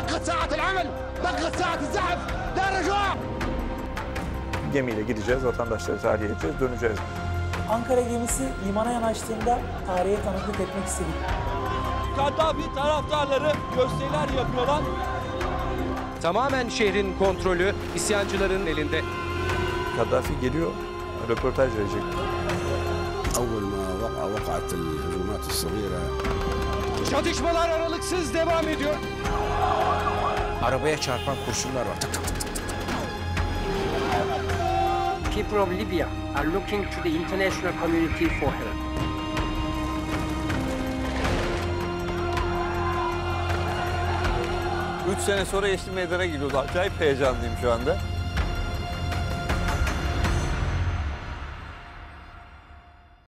دقت ساعة العمل، دقت ساعة الزحف، لا رجوع. Gemiyle gideceğiz, vatandaşları tahliye edeceğiz, döneceğiz. Ankara gemisi limana yanaştığında tarihe tanıklık etmek istedik. Kaddafi taraftarları gösteriler yapıyorlar. Tamamen şehrin kontrolü isyancıların elinde. Kaddafi geliyor, röportaj verecek. أول ما وقعت الهجومات الصغيرة. Çatışmalar aralıksız devam ediyor. Arabaya çarpan kurşunlar var. Tık tık tık. People of Libya are looking to the international community for help. Üç sene sonra Yeşil Meydan'a gidiyordu. Acayip heyecanlıyım şu anda.